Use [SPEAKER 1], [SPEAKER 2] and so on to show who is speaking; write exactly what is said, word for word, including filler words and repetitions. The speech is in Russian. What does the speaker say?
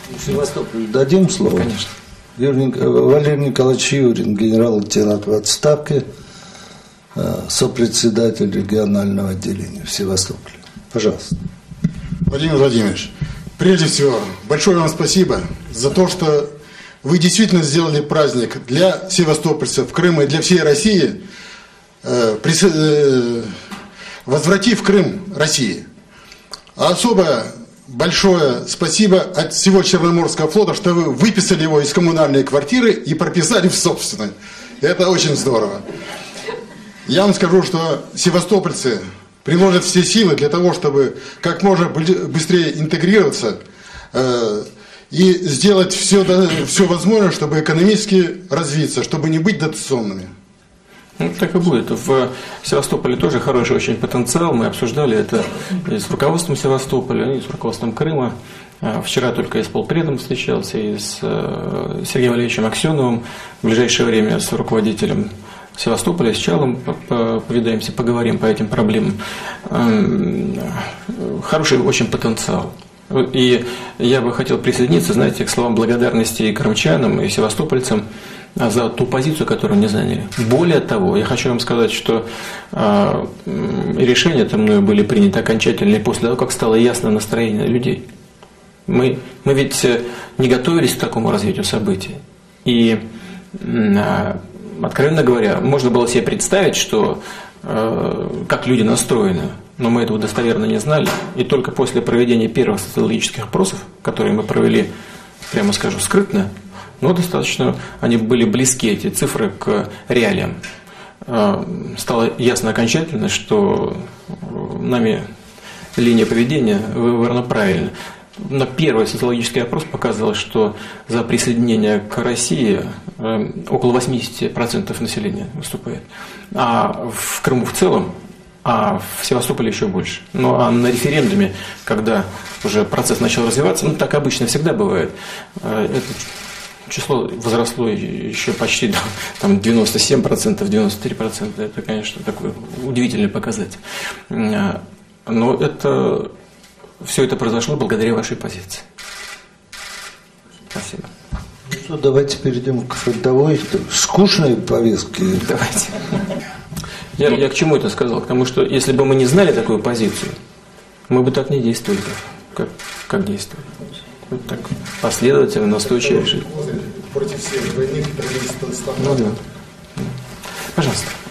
[SPEAKER 1] Севастополь дадим слово?
[SPEAKER 2] Конечно.
[SPEAKER 1] Юрий, Валерий Николаевич Юрин, генерал-лейтенант в отставке, сопредседатель регионального отделения в Севастополе. Пожалуйста.
[SPEAKER 3] Владимир Владимирович, прежде всего, большое вам спасибо за то, что вы действительно сделали праздник для севастопольцев, Крыма и для всей России, возвратив Крым России. А особо большое спасибо от всего Черноморского флота, что вы выписали его из коммунальной квартиры и прописали в собственной. Это очень здорово. Я вам скажу, что севастопольцы приложат все силы для того, чтобы как можно быстрее интегрироваться э, и сделать все, все возможное, чтобы экономически развиться, чтобы не быть дотационными.
[SPEAKER 2] Ну, так и будет. В Севастополе тоже хороший очень потенциал. Мы обсуждали это и с руководством Севастополя, и с руководством Крыма. Вчера только и с полпредом встречался, и с Сергеем Валерьевичем Аксеновым. В ближайшее время с руководителем Севастополя, с Чалом повидаемся, поговорим по этим проблемам. Хороший очень потенциал. И я бы хотел присоединиться, знаете, к словам благодарности и крымчанам, и севастопольцам за ту позицию, которую они заняли. Более того, я хочу вам сказать, что э, решения-то мною были приняты окончательные после того, как стало ясно настроение людей. Мы, мы ведь не готовились к такому развитию событий. И, э, откровенно говоря, можно было себе представить, что э, как люди настроены, но мы этого достоверно не знали. И только после проведения первых социологических опросов, которые мы провели, прямо скажу, скрытно, но достаточно они были близки, эти цифры, к реалиям. Стало ясно окончательно, что нами линия поведения выбрана правильно. Но первый социологический опрос показывал, что за присоединение к России около восемьдесят процентов населения выступает. А в Крыму в целом, а в Севастополе еще больше. Ну а на референдуме, когда уже процесс начал развиваться, ну так обычно всегда бывает, это число возросло еще почти до там, девяносто семь процентов, девяносто три процента. Это, конечно, такой удивительный показатель. Но это, все это произошло благодаря вашей позиции. Спасибо.
[SPEAKER 1] Ну что, давайте перейдем к фронтовой, скучной повестке.
[SPEAKER 2] Давайте. Я, я к чему это сказал? К тому, что если бы мы не знали такую позицию, мы бы так не действовали, как, как действовали. Вот так последовательно, настойчиво решить.
[SPEAKER 3] Против всех двойных
[SPEAKER 2] Ну да. Пожалуйста.